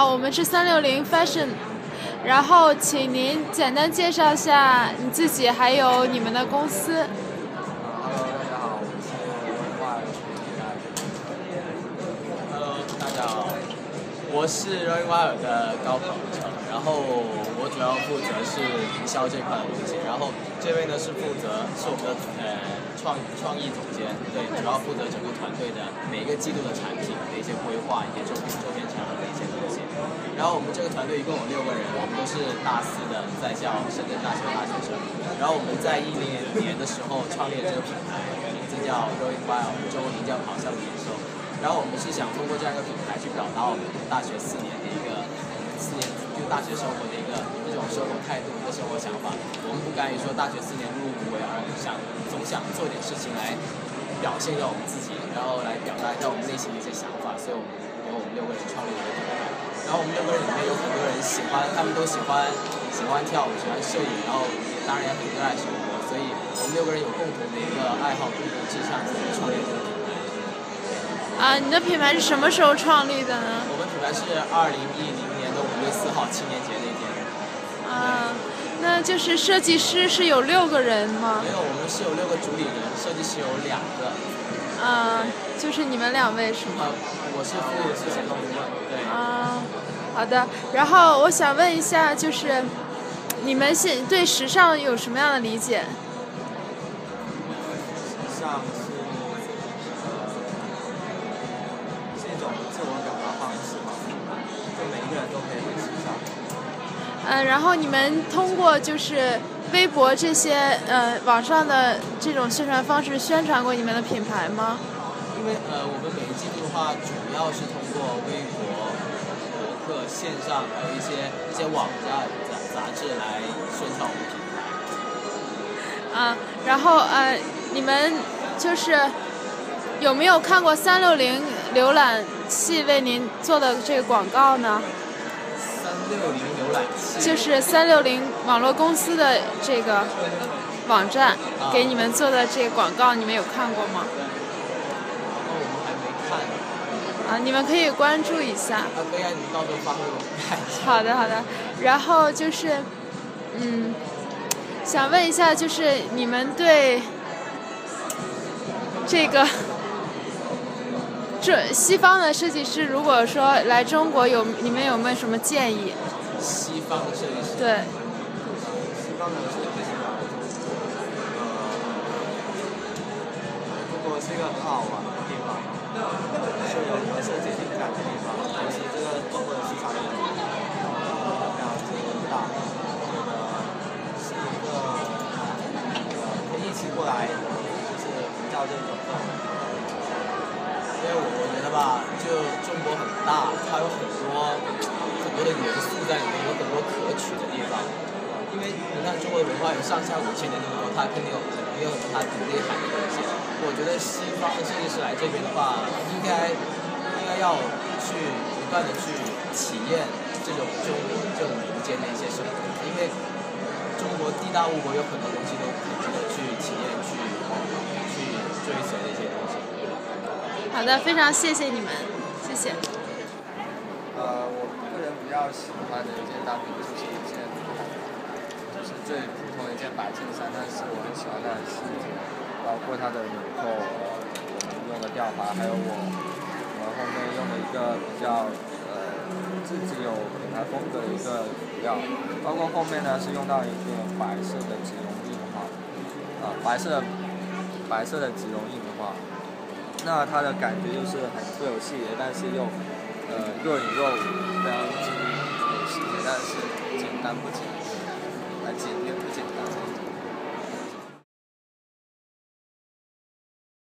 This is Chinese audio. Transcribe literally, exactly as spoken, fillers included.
好，我们是三六零 Fashion， 然后请您简单介绍一下你自己，还有你们的公司。 Hello， 大家好，我是文化的Hello， 大家好，我是 Rolling Wire 的高鹏程，然后我主要负责是营销这块的东西，然后这位呢是负责是我们的呃创创意总监，对，主要负责整个团队的每个季度的产品的一些规划，一些周周边产品的一些东西。然后我们这个团队一共有六个人，我们都是大四的在校深圳大学的大学生。然后我们在一零年的时候创立了这个品牌，名字叫 Rolling Wire， 中文名叫咆哮的野兽。然后我们是想通过这样一个品牌去表达我们大学四年的一个四年就大学生活的一个一种生活态度、一个生活想法。我们不甘于说大学四年碌碌无为，而想总想做点事情来表现一下我们自己，然后来表达一下我们内心的一些想法。所以我们由我们六个人创立了一个品牌。然后我们六个人里面有很多人喜欢，他们都喜欢喜欢跳舞，喜欢摄影，然后当然也很热爱生活。所以我们六个人有共同的一个爱好，共同志向，所以创立了这个品牌。 啊，你的品牌是什么时候创立的呢？ 我们品牌是二零一零年的五月四号青年节那天。 啊，那就是设计师是有六个人吗？ 没有，我们是有六个主理人，设计师有两个。 啊，就是你们两位是吗？ 呃，我是负责写论文，对。 啊，好的。然后我想问一下，就是你们现对时尚有什么样的理解？ 时尚是是一种自我表达方式嘛，就每一个人都可以很时尚。 呃，然后你们通过就是微博这些呃网上的这种宣传方式宣传过你们的品牌吗？ 因为呃我们每一季度的话，主要是通过微博、博客、线上，还有一些一些网站、杂杂志来宣传我们品牌。 啊，然后呃，你们就是有没有看过三六零浏览器为您做的这个广告呢？ 三六零浏览器就是三六零网络公司的这个网站给你们做的这个广告，你们有看过吗？ 然后我们还没看。 啊，你们可以关注一下。 啊，可以啊，你到时候发给我们看一下。 好的，好的。然后就是，嗯，想问一下，就是你们对这个这西方的设计师，如果说来中国有，你们有没有什么建议？ 西方的设计师。 对。 西方的设计师，呃，中国是一个很好玩的地方，是有很多设计灵感的地方。同时，这个中国的市场也非常之大，呃，是一个呃可以一起过来，就是营造这种氛围。因为我我觉得吧，就中国很大，它有很多很多的元素在里面，有很多可取的地方。因为你看中国的文化有上下五千年那么多，它肯定有肯定有很多它很内涵的东西。我觉得西方的设计师来这边的话，应该应该要去不断的去体验这种这种这种民间的一些生活，因为中国地大物博，有很多东西都很值得去体验、去去追随的一些东西。 好的，非常谢谢你们，谢谢。 呃，我个人比较喜欢的一件单品就是一件，就是最普通的一件白衬衫，但是我很喜欢它的细节，包括它的纽扣，呃，我们用的吊牌，还有我我们后面用的一个比较呃自己有品牌风格的一个涂料，包括后面呢是用到一个白色的植绒印花，啊、呃，白色的白色的植绒印花。那它的感觉就是很富有细节，但是又呃若隐若无，非常之有细节，但是简单不简单，啊简约不简单。